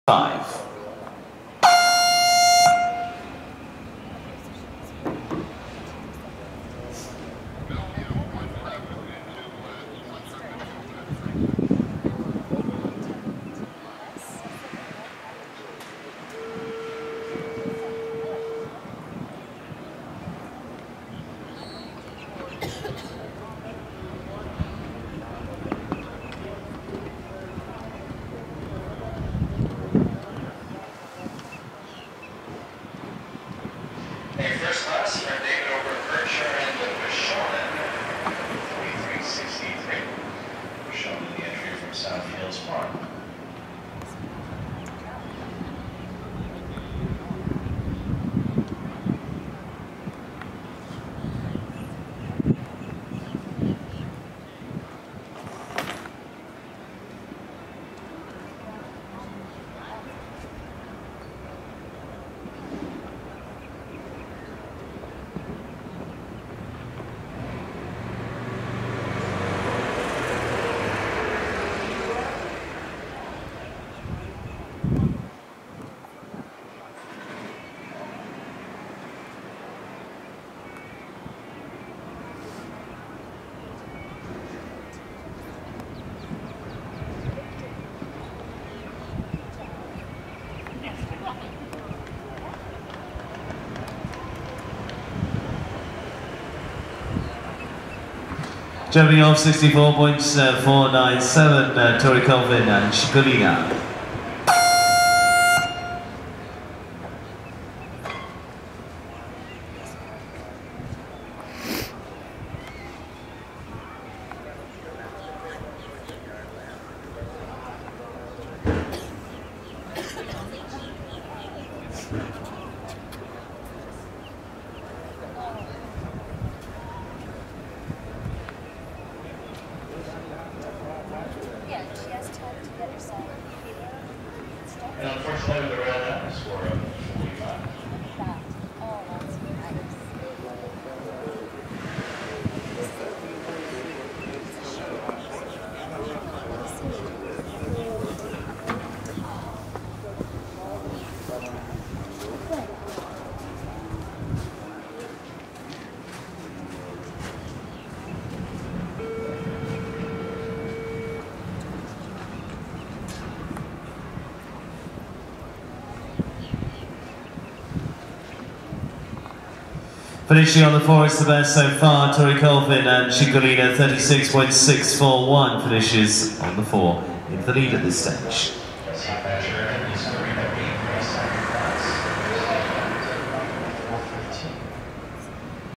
5. First class, you have David over Kircher and Bashonen, 3363. Bashonen, the entry from South Hills Park. Jumping off 64.497, Tori Colvin and Shikolina. And unfortunately, the rail down score of 45. Finishing on the floor is the best so far, Tori Colvin and Shikolina, 36.641 finishes on the floor in the lead at this stage.